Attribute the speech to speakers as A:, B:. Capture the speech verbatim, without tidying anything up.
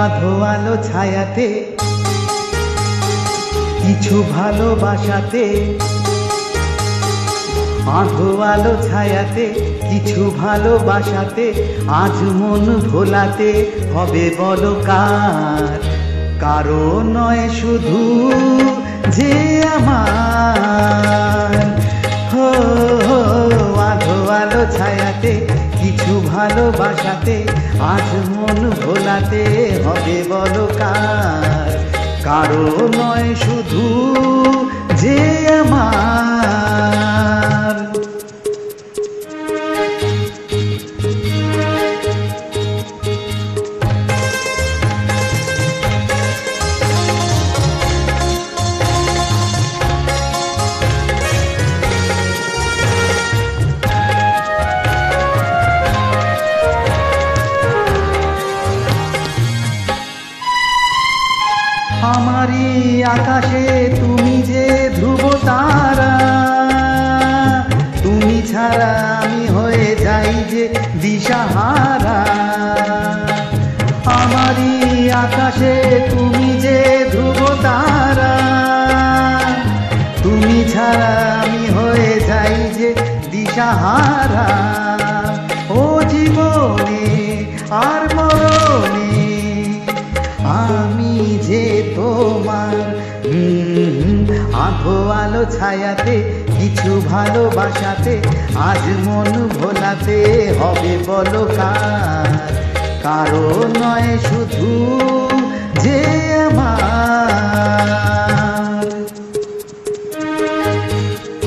A: আধো আলো ছায়াতে কিছু ভালোবাসাতে, আধো আলো ছায়াতে কিছু ভালোবাসাতে, আজ মন ভোলাতে হবে বলো কার? কারো নয় শুধু যে আমার। হো হো আধো আলো ছায়াতে কিছু ভালোবাসাতে, আজ মন ভোলাতে হবে বলো কার? কারো নয় শুধু যে আমার। আমারই আকাশে তুমি যে ধ্রুব তারা, তুমি ছাড়া আমি হয়ে যাই যে দিশাহারা। আমারই আকাশে তুমি যে ধ্রুব তারা, তুমি ছাড়া আমি হয়ে যাই যে দিশাহারা। ও জীবনে আর মরণে আমি যে তোমার। আধো আলো ছায়াতে কিছু ভালোবাসাতে, আজ মন ভোলাতে হবে বলো কার? কারো নয় শুধু যে আমার।